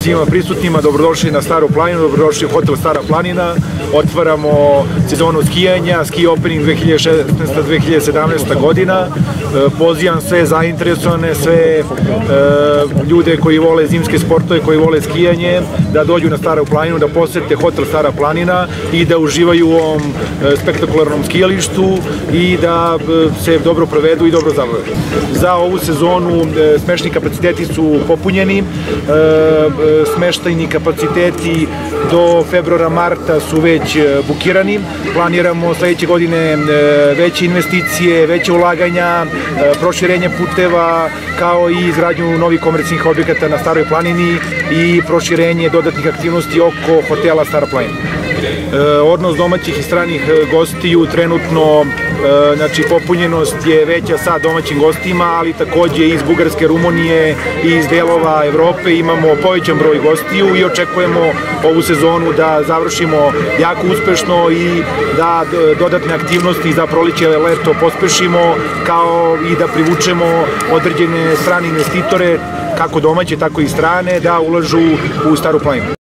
Svima prisutnima dobrodošli na Staru planinu, dobrodošli u hotel Stara planina. Otvaramo sezonu skijanja, ski opening 2016-2017 godina. Pozivam sve zainteresovane, sve ljude koji vole zimske sportove, koji vole skijanje, da dođu na Staru planinu, da posete hotel Stara planina i da uživaju u ovom spektakularnom skijalištu i da se dobro provedu i dobro zabave. Za ovu sezonu smešni kapaciteti su popunjeni, smeštajni kapaciteti do februara, marta su već bukirani. Planiramo sledeće godine veće investicije, veće ulaganja, proširenje puteva, kao i izgradnju novih komercijalnih objekata na Staroj planini i proširenje dodatnih aktivnosti oko hotela Stara planina. Odnos domaćih i stranih gostiju trenutno, znači popunjenost je veća sa domaćim gostima, ali takođe iz Bugarske, Rumunije i iz delova Evrope imamo povećan broj gostiju i očekujemo ovu sezonu da završimo jako uspešno i da dodatne aktivnosti za proleće leto pospešimo, kao i da privučemo određene strane investitore, kako domaće, tako i strane, da ulažu u Staru planinu.